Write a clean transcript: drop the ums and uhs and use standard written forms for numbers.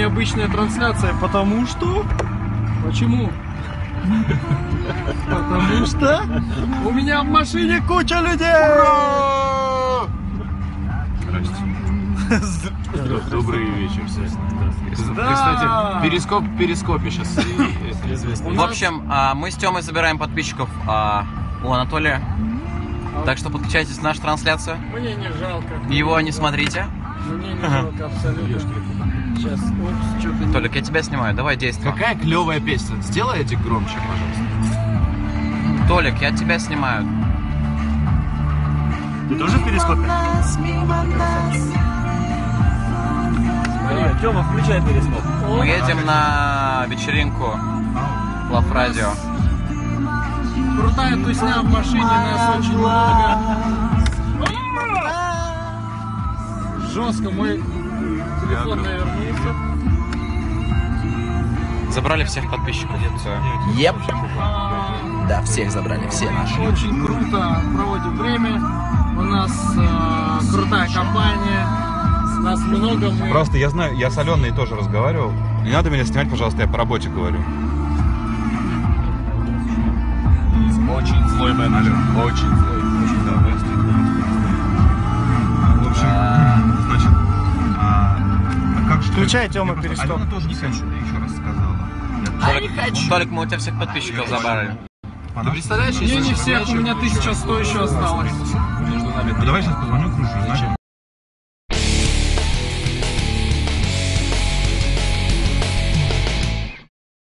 необычная трансляция, потому что... Почему? Потому что у меня в машине куча людей! Здрасте. Добрый вечер всем. Да. Кстати, перископе сейчас известно. В общем, мы с Тёмой забираем подписчиков у Анатолия. Так что подключайтесь в нашу трансляцию. Мне не жалко. Его не смотрите. Мне не жалко абсолютно. Сейчас, упс, что-то... Толик, я тебя снимаю, давай действуй. Какая клевая песня. Сделай эти громче, пожалуйста. Толик, я тебя снимаю. Ты тоже в перископе? Смотри, Тёма, включай перископ. Мы едем на вечеринку Love Radio. Крутая тусня в машине, нас очень много. Жестко, мой телефон навернулся. Забрали всех подписчиков. Еп. Да, всех забрали, все наши. Очень круто проводим время. У нас крутая компания. Нас много. Мы... Просто я знаю, я с Аленой тоже разговаривал. Не надо меня снимать, пожалуйста, я по работе говорю. Очень злой менеджер. Очень злой. Очень давай. В общем, значит, как же... Включай, Тёма, перископ. Алена тоже не хочу, еще раз сказала. Толик, мы у тебя всех подписчиков забрали. Ты представляешь, Не всех, у меня 1100 еще осталось. между нами... Ну давай сейчас позвоню Кружу, значит.